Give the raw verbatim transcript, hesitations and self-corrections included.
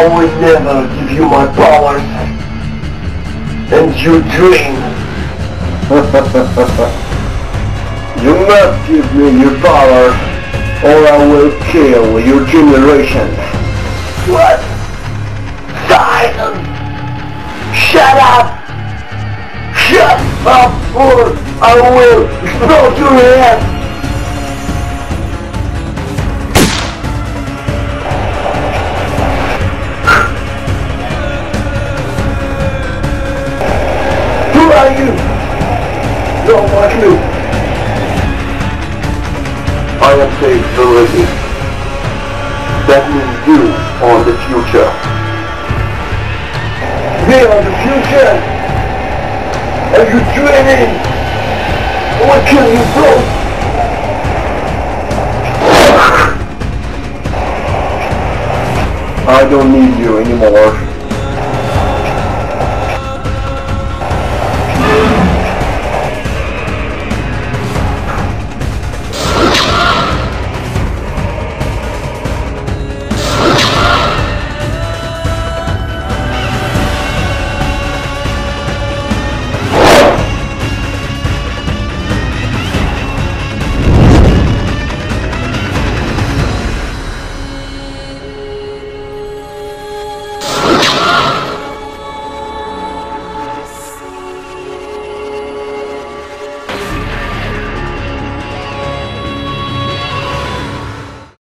I will never give you my powers. And you dream. You must give me your powers, or I will kill your generation. What? Silence! Shut up! Shut up, or I will explode your head! Who are you? No one clue. I am saved already. That means you are the future. We are the future! Are you dreaming? I will kill you both! I don't need you anymore.